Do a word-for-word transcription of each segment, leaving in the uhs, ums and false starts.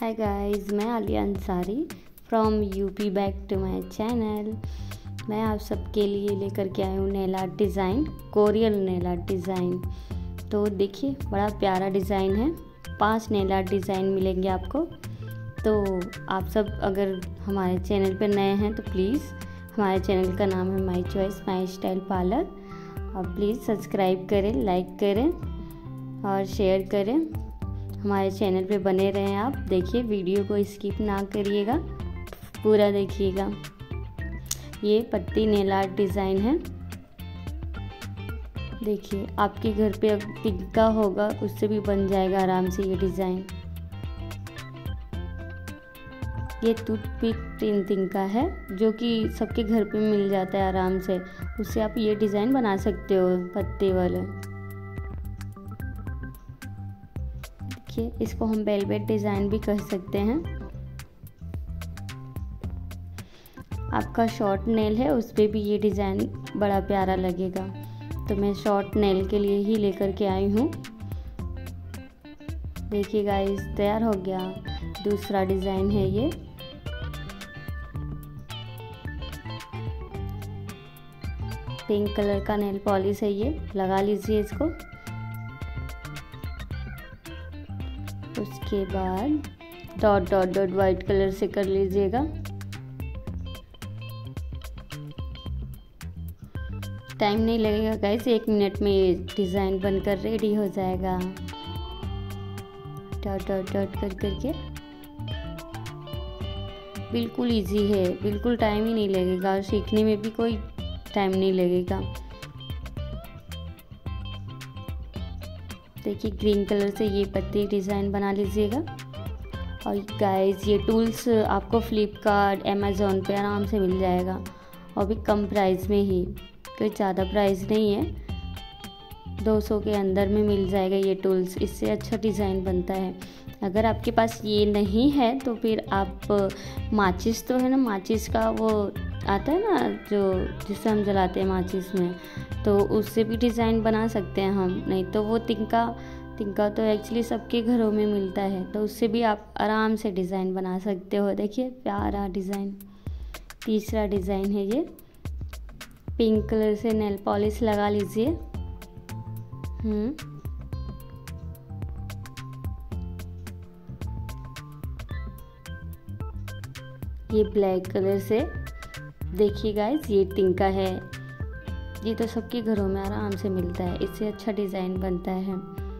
हाय guys, मैं Alia Ansari from UP back to my channel. मैं आप सबके लिए लेकर के आई हूँ nail art design, Korean nail art design. तो देखिए, बड़ा प्यारा डिज़ाइन है। पांच नेल आर्ट डिज़ाइन मिलेंगे आपको। तो आप सब अगर हमारे चैनल पर नए हैं तो प्लीज़, हमारे चैनल का नाम है my choice my style parlour. और प्लीज़ सब्सक्राइब करें, लाइक करें और शेयर करें। हमारे चैनल पे बने रहें आप। देखिए, वीडियो को स्किप ना करिएगा, पूरा देखिएगा। ये पत्ती नेल आर्ट डिज़ाइन है। देखिए, आपके घर पे अगर टिक्का होगा उससे भी बन जाएगा आराम से ये डिज़ाइन। ये टूथपिक प्रिंटिंग का है जो कि सबके घर पे मिल जाता है आराम से। उससे आप ये डिज़ाइन बना सकते हो, पत्ते वाले। इसको हम वेलवेट डिज़ाइन भी कर सकते हैं। आपका शॉर्ट नेल है, उस पर भी ये डिज़ाइन बड़ा प्यारा लगेगा। तो मैं शॉर्ट नेल के लिए ही लेकर के आई हूँ। देखिए गाइस, तैयार हो गया। दूसरा डिज़ाइन है ये। पिंक कलर का नेल पॉलिश है ये, लगा लीजिए इसको। उसके बाद dot dot dot white colour से कर लीजिएगा। टाइम नहीं लगेगा गाइस, एक मिनट में ये डिज़ाइन बनकर रेडी हो जाएगा। डॉट डॉट डॉट कर करके बिल्कुल इजी है, बिल्कुल टाइम ही नहीं लगेगा और सीखने में भी कोई टाइम नहीं लगेगा। देखिए, ग्रीन कलर से ये पत्ती डिज़ाइन बना लीजिएगा। और गाइस, ये टूल्स आपको फ्लिपकार्ट, अमेज़ॉन पे आराम से मिल जाएगा, और भी कम प्राइस में ही। कोई ज़्यादा प्राइस नहीं है, दो सौ के अंदर में मिल जाएगा ये टूल्स। इससे अच्छा डिज़ाइन बनता है। अगर आपके पास ये नहीं है तो फिर आप माचिस, तो है ना, माचिस का वो आता है ना, जो जिससे हम जलाते हैं माचिस में, तो उससे भी डिज़ाइन बना सकते हैं हम। नहीं तो वो तिनका तिनका तो एक्चुअली सबके घरों में मिलता है, तो उससे भी आप आराम से डिज़ाइन बना सकते हो। देखिए, प्यारा डिज़ाइन। तीसरा डिज़ाइन है ये। पिंक कलर से नेल पॉलिश लगा लीजिए। हम्म ये ब्लैक कलर से, देखिए गाइस, ये तिनका है। ये तो सबके घरों में आराम से मिलता है, इससे अच्छा डिज़ाइन बनता है।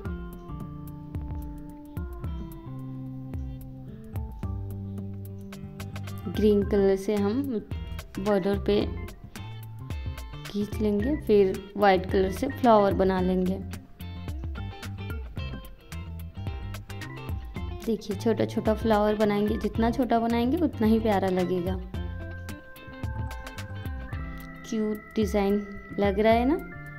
ग्रीन कलर से हम बॉर्डर पे खींच लेंगे, फिर वाइट कलर से फ्लावर बना लेंगे। देखिए, छोटा छोटा फ्लावर बनाएंगे। जितना छोटा बनाएंगे उतना ही प्यारा लगेगा। क्यूट डिज़ाइन लग रहा है ना।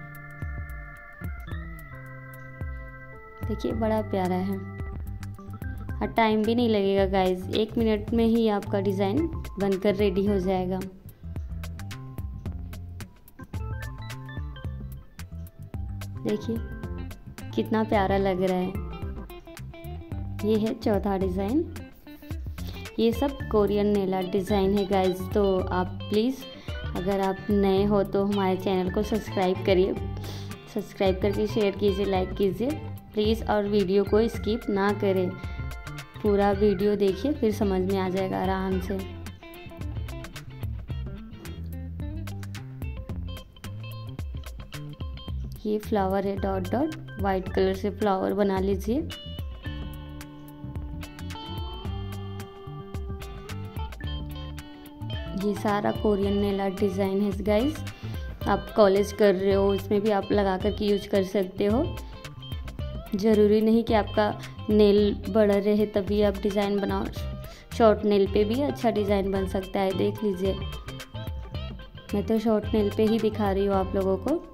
देखिए, बड़ा प्यारा है और टाइम भी नहीं लगेगा गाइस। एक मिनट में ही आपका डिज़ाइन बनकर रेडी हो जाएगा। देखिए, कितना प्यारा लग रहा है। ये है चौथा डिज़ाइन। ये सब कोरियन नेल आर्ट डिज़ाइन है गाइस। तो आप प्लीज़, अगर आप नए हो तो हमारे चैनल को सब्सक्राइब करिए। सब्सक्राइब करके शेयर कीजिए, लाइक कीजिए प्लीज़। और वीडियो को स्किप ना करें, पूरा वीडियो देखिए, फिर समझ में आ जाएगा आराम से। ये फ्लावर है, डॉट डॉट वाइट कलर से फ्लावर बना लीजिए। ये सारा कोरियन नेल आर्ट डिज़ाइन है गाइस। आप कॉलेज कर रहे हो, इसमें भी आप लगा कर के यूज कर सकते हो। ज़रूरी नहीं कि आपका नेल बड़ा रहे तभी आप डिज़ाइन बनाओ। शॉर्ट नेल पे भी अच्छा डिज़ाइन बन सकता है। देख लीजिए, मैं तो शॉर्ट नेल पे ही दिखा रही हूँ आप लोगों को।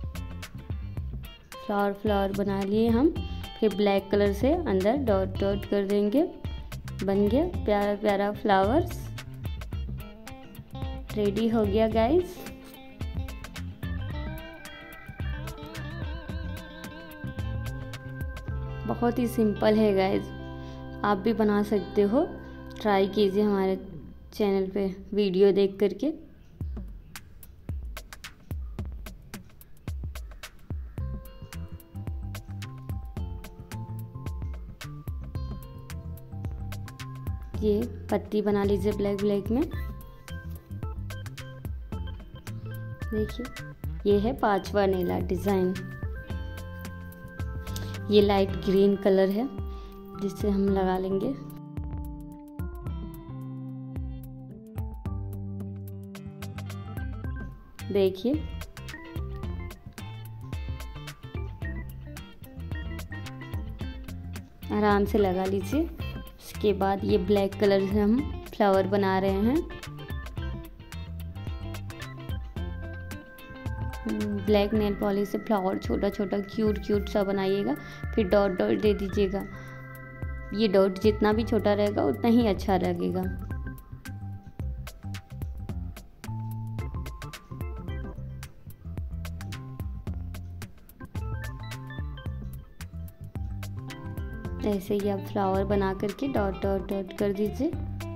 फ्लावर फ्लावर बना लिए हम, फिर ब्लैक कलर से अंदर डॉट डॉट कर देंगे। बन गया प्यारा प्यारा फ्लावर्स। रेडी हो गया गाइस। बहुत ही सिंपल है गाइस। आप भी बना सकते हो, ट्राई कीजिए हमारे चैनल पे वीडियो देख करके। ये पत्ती बना लीजिए ब्लैक ब्लैक में। देखिए ये है पांचवा नीला डिज़ाइन। ये लाइट ग्रीन कलर है जिससे हम लगा लेंगे। देखिए आराम से लगा लीजिए। इसके बाद ये ब्लैक कलर से हम फ्लावर बना रहे हैं। ब्लैक नेल पॉलिश से फ्लावर छोटा छोटा क्यूट क्यूट सा बनाइएगा, फिर डॉट डॉट दे दीजिएगा। ये डॉट जितना भी छोटा रहेगा उतना ही अच्छा लगेगा। ऐसे ही आप फ्लावर बना करके डॉट डॉट डॉट कर दीजिए।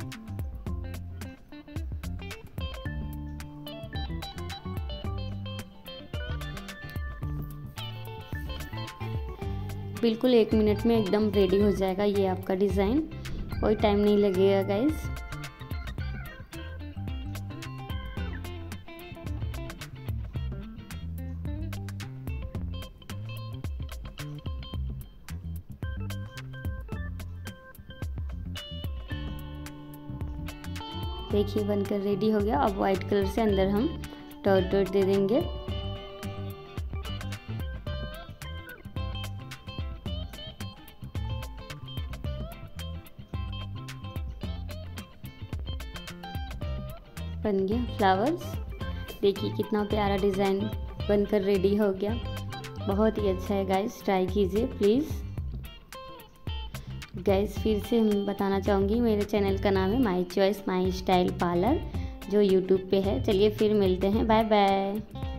बिल्कुल एक मिनट में एकदम रेडी हो जाएगा ये आपका डिज़ाइन, कोई टाइम नहीं लगेगा गाइस। देखिए बनकर रेडी हो गया। अब वाइट कलर से अंदर हम डॉट डॉट दे देंगे। बन गया फ्लावर्स। देखिए कितना प्यारा डिज़ाइन बनकर रेडी हो गया। बहुत ही अच्छा है गाइस, ट्राई कीजिए प्लीज़। गाइस फिर से मैं बताना चाहूँगी, मेरे चैनल का नाम है my choice my style parlour, जो यूट्यूब पे है। चलिए फिर मिलते हैं, बाय बाय।